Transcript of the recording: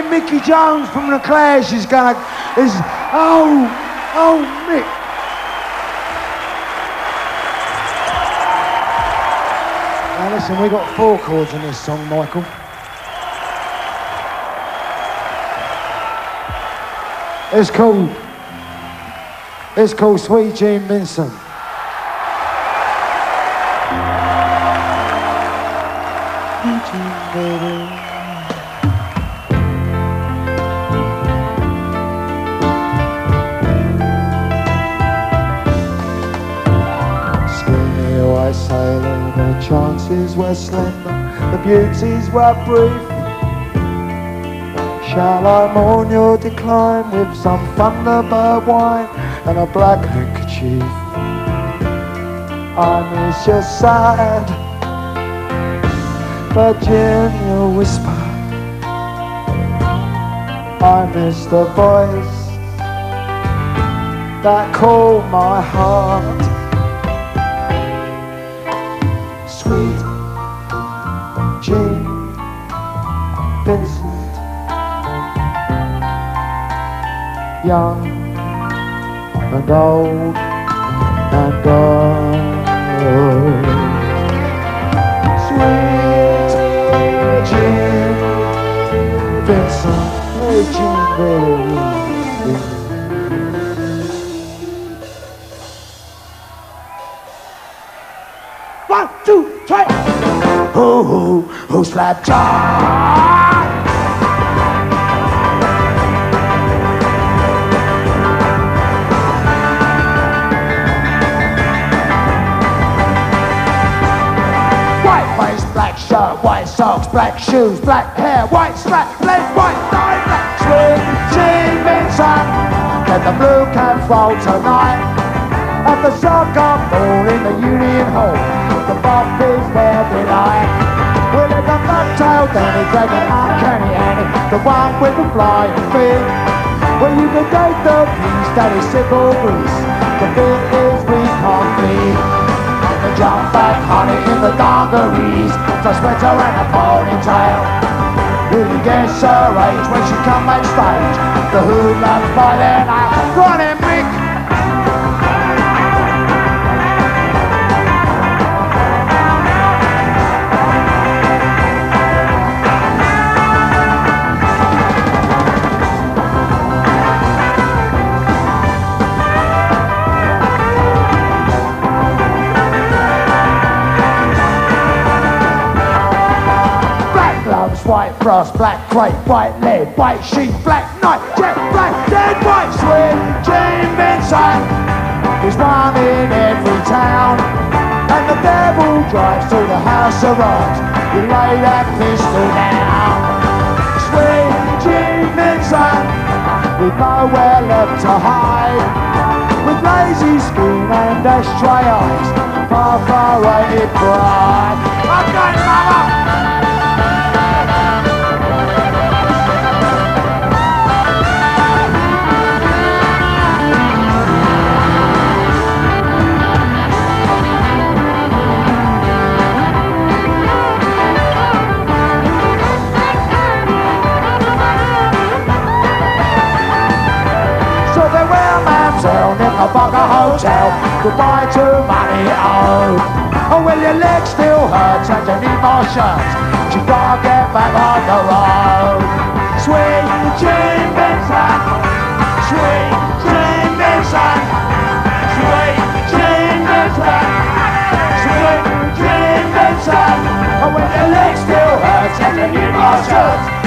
Hey, Mickey Jones from The Clash is gonna, oh, Mick. Now listen, we got 4 chords in this song, Michael. It's called Sweet Jean Vincent. White sailor, the chances were slender, the beauties were brief. Shall I mourn your decline with some Thunderbird wine and a black handkerchief? I miss your sad Virginia whisper. I miss the voice that called my heart. Sweet Jean Vincent, young and old and gold. Sweet Jean Vincent, hey Jean Vincent. One, two, three. Who slapped John? White face, black shirt, white socks, black shoes, black hair, white strap, red, white tie, black. Sweet Jean Vincent, let the blue can fall tonight. At the soccer ball in the Union Hall, the bump is there delight. Well, it's a nut-tail Danny, dragging uncanny Annie, the one with the flying fin. Well, you can take the piece that is simple grease, the thing is we can't bleed. And the jump back honey in the dungarees, the sweater and a ponytail. Really gets her age when she come backstage, the hoodlums by their name. Go on in, Mick! White frost, black crepe, white lead, white sheep, black night, jet black, dead white. Sweet Jean Vincent is one in every town, and the devil drives to the house of arms. You lay that pistol down. Sweet Jean Vincent, with nowhere left to hide, with lazy skin and ashtray eyes, perforated pride. Okay, mama. In the Bunker Hotel, goodbye to money owed. Oh, well, your leg still hurts and you need more shirts, but you gotta get back on the road. Sweet Jean Vincent, sweet Jean Vincent, sweet Jean Vincent, sweet Jean Vincent. Oh, well, your leg still hurts and you need more shirts,